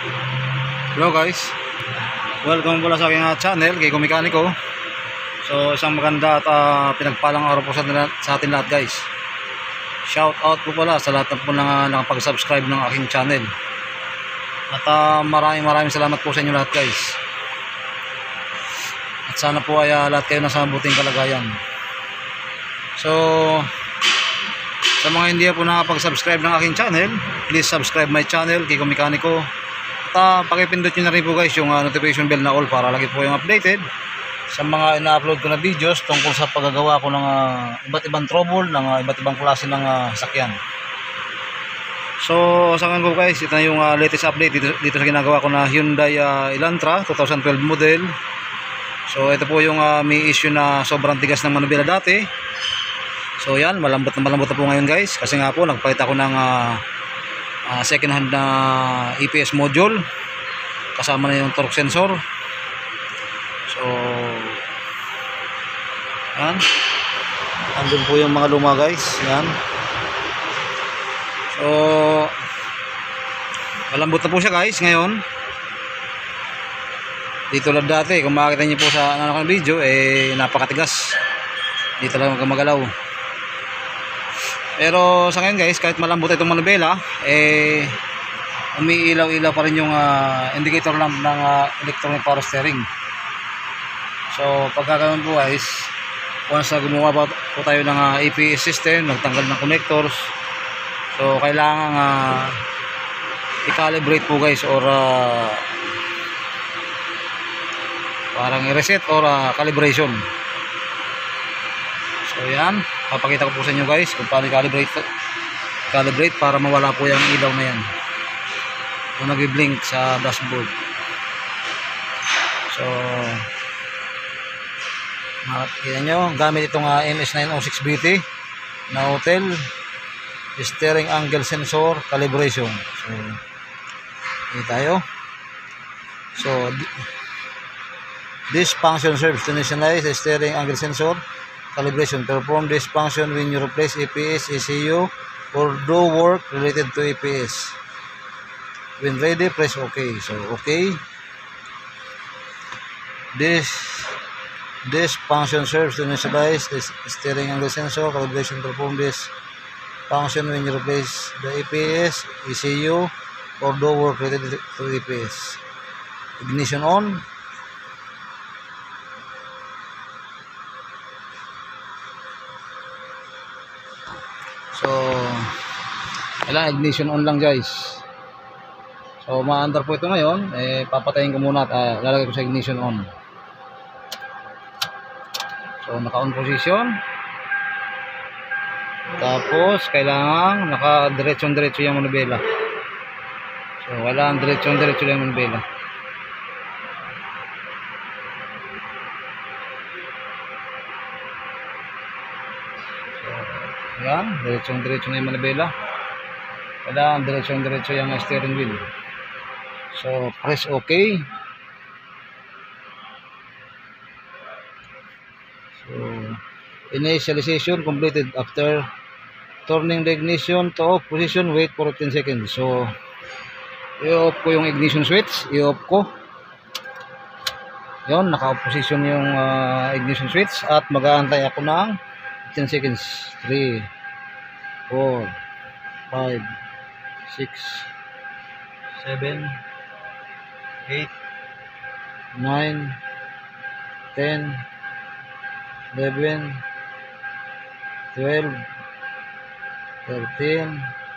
Hello guys, welcome pala sa aking channel, Kiko Mekaniko. So isang maganda at pinagpalang araw po sa atin lahat guys. Shout out po pala sa lahat po na nakapag-subscribe ng aking channel. At maraming salamat po sa inyo lahat guys. At sana po ay lahat kayo nasa mabuting kalagayan. So sa mga hindi po nakapag-subscribe ng aking channel, please subscribe my channel, Kiko Mekaniko. At pakipindot nyo na rin po guys yung notification bell na all para lagi po yung updated sa mga ina-upload ko na videos tungkol sa paggagawa ko ng iba't ibang trouble, ng iba't ibang klase ng sakyan. So sa ngayon po guys, ito na yung latest update dito sa ginagawa ko na Hyundai Elantra 2012 model. So ito po yung may issue na sobrang tigas ng manubela dati. So yan, malambot na po ngayon guys, kasi nga po nagpalit ako ng second hand na EPS module kasama na yung torque sensor. So yan, andun po yung mga luma guys, yan. So malambot na po siya guys ngayon, dito lang dati kung makikita niyo po sa video napakatigas, dito lang magalaw. Pero sa ngayon guys, kahit malambot itong manubela, umiilaw-ilaw pa rin yung indicator lamp ng electronic power steering. So pagkakaroon po guys, once na gumawa po tayo ng EPS system, nagtanggal ng connectors, so kailangan i-calibrate po guys, or parang i-reset or calibration. So yan, papakita ko po sa inyo guys kung paano i-calibrate para mawala po yung ilaw na yan kung nag-blink sa dashboard. So makikita nyo, gamit itong MS906BT na hotel steering angle sensor calibration. So ini tayo. So this function serves to initialize the steering angle sensor calibration. Perform this function when you replace EPS, ECU, or do work related to EPS. When ready, press OK. So OK. This function serves to initialize the steering angle sensor calibration. Perform this function when you replace the EPS, ECU, or do work related to EPS. Ignition on. So kailangan ignition on lang guys. So maandar po ito ngayon, papatayin ko muna at lalagay ko sa ignition on. So naka on position, tapos kailangan naka diretso yung manubela. So kailangan diretso yung manubela. Yan, diretso na yung manubela. Kailangan diretso yung steering wheel. So press OK. So initialization completed. After turning the ignition to off position, wait for 10 seconds. So i-off ko yung ignition switch, i-off ko. Yon, naka-off position yung ignition switch at mag-aantay ako ng 10 seconds. 3, 4, 5, 6, 7, 8, 9, 10, 11, 12, 13,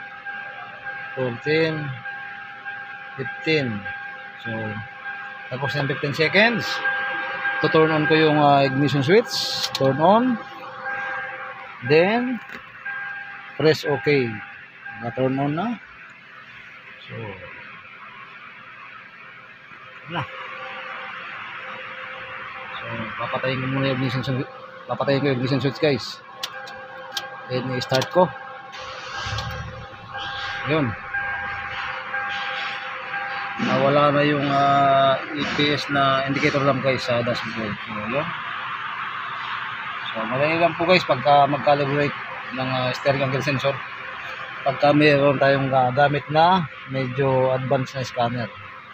14, 15. So tapos ng 15 seconds, to turn on ko yung ignition switch. Turn on. Then press OK. Na-turn on na. So wala. So papatayin ko muna yung ignition switch. Papatayin ko yung ignition switch guys. Then i-start ko. Yun. Nawala na yung EPS na indicator lamp guys sa dashboard. So yun. So madali lang po guys pagka mag-calibrate ng steering angle sensor. Pagka mayroon tayong gamit na medyo advanced na scanner.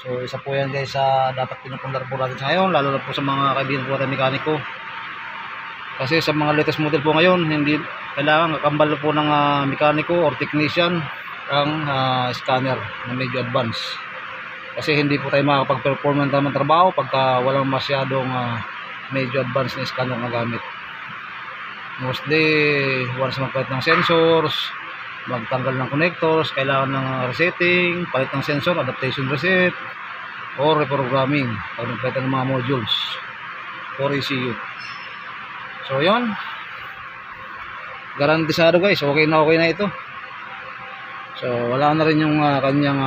So isa po yan guys sa dapat pinupundar po natin sa ngayon, lalo na po sa mga kaibigan po natin mekaniko. Kasi sa mga latest model po ngayon, hindi kailangan kakambal po ng mekaniko or technician ang scanner na medyo advanced. Kasi hindi po tayo makakapag-perform ng tamang trabaho pagka walang masyadong medyo advanced na scanner na gamit. Mostly, once magpalit ng sensors, magtanggal ng connectors, kailangan ng resetting, palit ng sensor, adaptation reset, or reprogramming pag nagpalit ng mga modules or ECU. So yun, garantisado guys, okay na ito. So wala na rin yung kanyang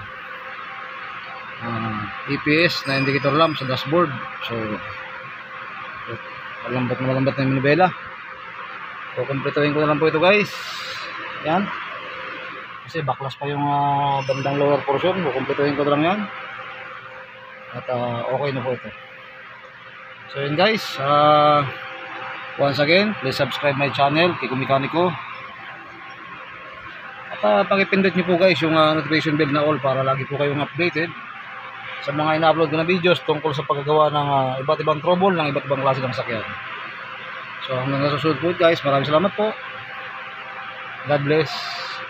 EPS na indicator lamp sa dashboard. So malambat na yung manibela. So kumpletuhin ko na lang po ito guys. Yan, kasi backlash pa yung bandang lower portion. Kumpletuhin ko na lang yan. At okay na po ito. So yun guys, once again, please subscribe my channel, Kiko Mekaniko. At pakipindot nyo po guys yung notification bell na all para lagi po kayong updated sa mga ina-upload ko na videos tungkol sa paggagawa ng iba't ibang trouble ng iba't ibang klase ng sakyan. So hanggang sa susunod po guys, maraming salamat po. God bless.